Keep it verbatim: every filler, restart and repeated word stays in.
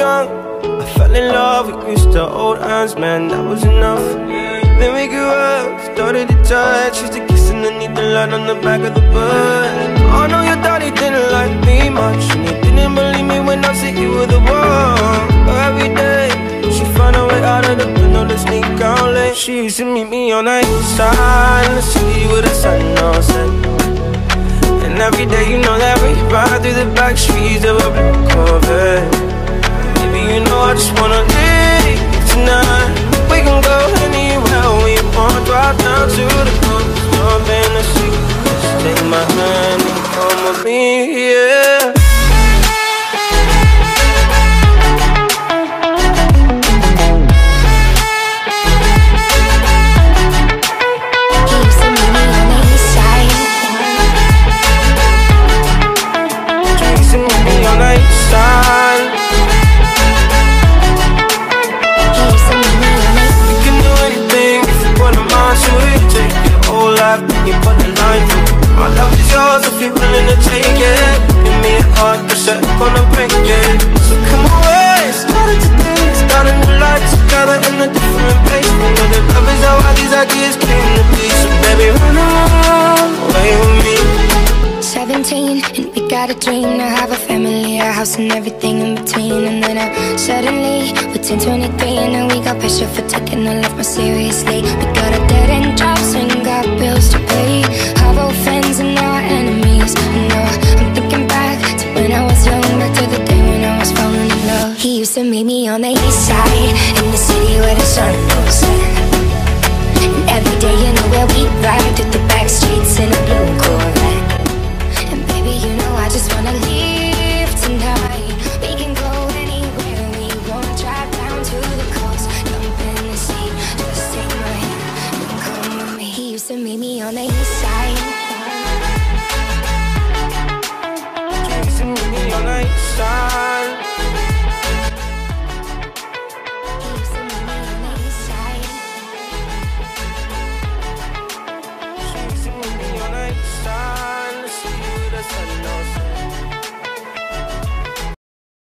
young, I fell in love, we used to hold hands, man, that was enough. Then we grew up, started to touch, used to kiss underneath the light on the back of the bus. I know your daddy didn't like me much, and he didn't believe me when I said you were the one. But every day, she found a way out of the window to sneak out late. She used to meet me on the east side in the city with the sun all set. And every day, you know that we ride through the back streets of a black Corvette. Baby, you know I just wanna leave tonight. We can go anywhere we want, drive down to the coast, jump in the sea. Just take my hand and come with me, yeah. My love is yours if you're willing to take it. Give me a heart that's gonna break it. So come away, started today, start a new life together in a different place. You know that love is how all these ideas came to be. So baby, run away with me. Seventeen, and we got a dream to have a family, a house and everything in between. And then uh, suddenly, we're ten, twenty-three, and now we got pressure for taking our life more seriously. We got a dead end jobs and got bills to pay. Have old friends and now our enemies. And now I'm thinking back to when I was young, back to the day when I was falling in love. He used to meet me on the east side